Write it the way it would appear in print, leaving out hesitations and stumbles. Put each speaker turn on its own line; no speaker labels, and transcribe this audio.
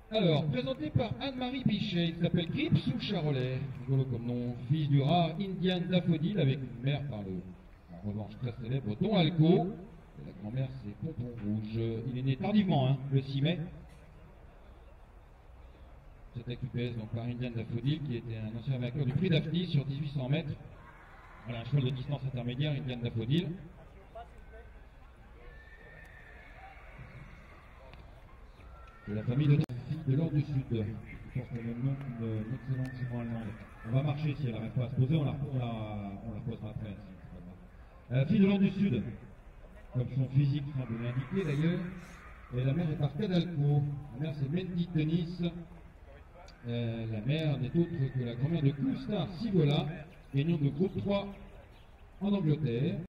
Alors, présenté par Anne-Marie Bichet, il s'appelle Grips ou Charolais, rigolo comme nom, fils du rare Indien Daffodil avec une mère par le, en revanche très célèbre, Don Alco. Et la grand-mère c'est Pompon Rouge. Il est né tardivement, hein, le 6 mai. C'était QPS donc par Indien Daffodil, qui était un ancien vainqueur du prix Daphnis sur 1800 mètres. Voilà, un cheval de distance intermédiaire, Indien Daffodil. De la famille de l'Ordre du Sud, qui porte le même nom qu'une excellente jument allemande. On va marcher si elle n'arrête pas à se poser, on la posera après. Fille de l'Ordre du Sud, comme son physique semble l'indiquer d'ailleurs. Et la mère est par Cadalco. La mère c'est Mendy Tennis. La mère n'est autre que la grand-mère de Coolstar Sivola, gagnant de groupe 3 en Angleterre.